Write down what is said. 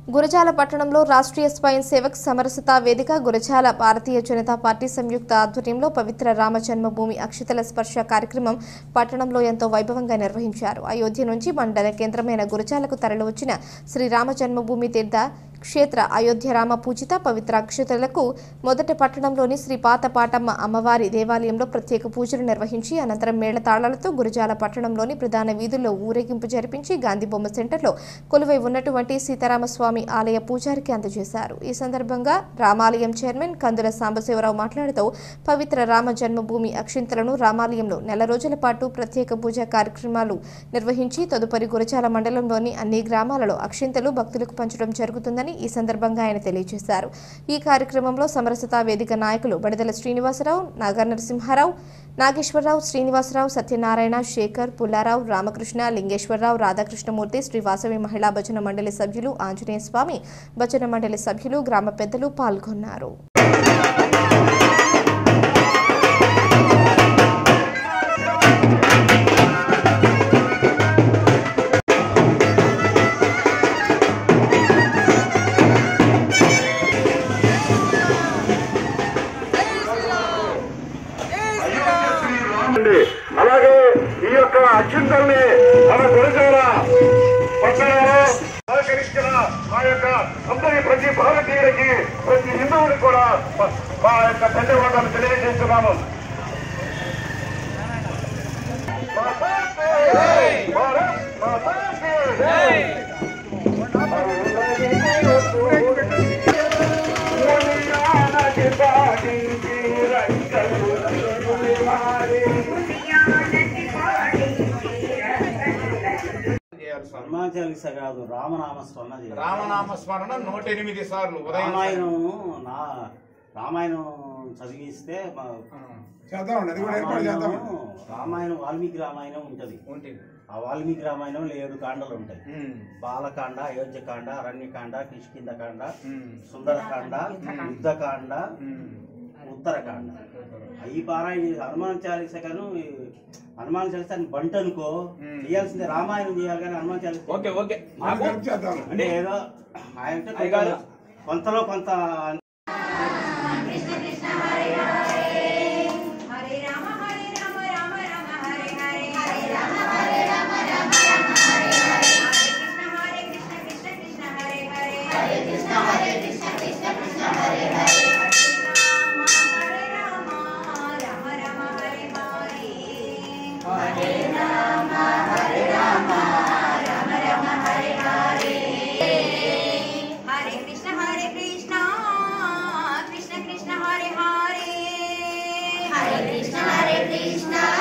గురజాల పట్టణంలో రాష్ట్రీయ స్వయం సేవక్ సమరసతా వేదిక గురజాల భారతీయ జనతా పార్టీ సంయుక్త ఆధ్వర్యంలో పవిత్ర రామ జన్మభూమి అక్షతల స్పర్శ కార్యక్రమం పట్టణంలో ఎంతో వైభవంగా నిర్వహించారు. అయోధ్య నుంచి మండల కేంద్రమైన గురజాలకు తరలివచ్చిన శ్రీ రామ జన్మభూమి తీర్థ క్షేత్ర అయోధ్య రామ పూజిత పవిత్ర అక్షతలకు మొదట పట్టణంలోని శ్రీ పాతపాటమ్మ అమ్మవారి దేవాలయంలో ప్రత్యేక పూజలు నిర్వహించి అనంతరం మేళతాళాలతో గురజాల పట్టణంలోని ప్రధాన వీధుల్లో ఊరేగింపు జరిపించి గాంధీ బొమ్మ సెంటర్లో కొలువై ఉన్నటువంటి సీతారామస్వామి ఆలయ పూజారికి అందజేశారు. ఈ సందర్భంగా రామాలయం చైర్మన్ కందుల సాంబశివరావు మాట్లాడుతూ పవిత్ర రామ జన్మభూమి అక్షింతలను రామాలయంలో నెల రోజుల పాటు ప్రత్యేక పూజా కార్యక్రమాలు నిర్వహించి తదుపరి గురజాల మండలంలోని అన్ని గ్రామాలలో అక్షింతలు భక్తులకు పంచడం జరుగుతుందని ఈ సందర్భంగా ఆయన తెలియజేశారు. ఈ కార్యక్రమంలో సమరసతా వేదిక నాయకులు బడిదల శ్రీనివాసరావు, నాగర్ నరసింహారావు, నాగేశ్వరరావు, శ్రీనివాసరావు, సత్యనారాయణ, శేఖర్, పుల్లారావు, రామకృష్ణ, లింగేశ్వరరావు, రాధాకృష్ణమూర్తి, శ్రీ వాసవి మహిళా భజన మండలి సభ్యులు, ఆంజనేయ స్వామి భజన మండలి సభ్యులు, గ్రామ పెద్దలు పాల్గొన్నారు. అలాగే ఈ యొక్క అక్షింతల్ని మన గురజాల పట్టణంలో సహకరించిన మా యొక్క అందరి ప్రతి భారతీయుడికి ప్రతి హిందువులకు కూడా మా యొక్క ధన్యవాదాలు తెలియజేస్తున్నాము. కాదు రామనామస్మరణ. రామనామస్మరణ 108 సార్లు రామాయణం చదివిస్తే రామాయణం వాల్మీకి రామాయణం ఉంటది. ఆ వాల్మీకి రామాయణంలో 7 కాండలు ఉంటాయి. బాలకాండ, అయోధ్యకాండ, అరణ్యకాండ, కిష్కింధకాండ, సుందరకాండ, యుద్ధకాండ, ఉత్తరకాండ. ఈ పారాయణ హనుమాన్ చాలీస గాను హనుమాన్ చాలీస బంట అనుకో చేయాల్సిందే. రామాయణం చేయాలి కానీ హనుమాన్ చాలీస అంటే ఏదో ఆయన కొంతలో కొంత Krishna